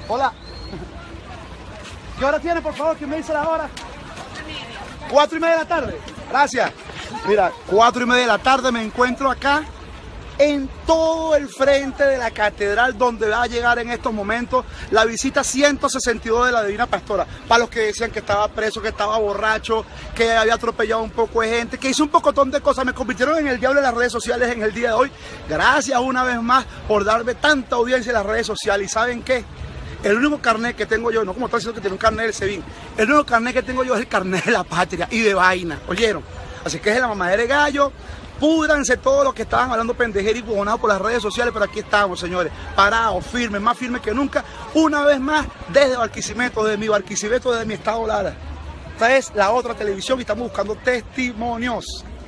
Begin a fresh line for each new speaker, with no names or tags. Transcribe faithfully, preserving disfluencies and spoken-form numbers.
Hola. ¿Qué hora tiene, por favor? ¿Quién me dice la hora? Cuatro y media de la tarde. Gracias. Mira, cuatro y media de la tarde me encuentro acá en todo el frente de la catedral, donde va a llegar en estos momentos la visita ciento sesenta y dos de la Divina Pastora. Para los que decían que estaba preso, que estaba borracho, que había atropellado un poco de gente, que hizo un pocotón de cosas, me convirtieron en el diablo de las redes sociales en el día de hoy. Gracias una vez más por darme tanta audiencia en las redes sociales. ¿Y saben qué? El único carnet que tengo yo, no como está diciendo que tiene un carnet del SEBIN, el único carnet que tengo yo es el carnet de la patria y de vaina, ¿oyeron? Así que es de la mamadera de gallo. Púdranse todos los que estaban hablando pendejera y bujonados por las redes sociales, pero aquí estamos, señores, parados, firmes, más firmes que nunca, una vez más, desde Barquisimeto, desde mi Barquisimeto, desde mi estado Lara. Esta es la otra televisión y estamos buscando testimonios.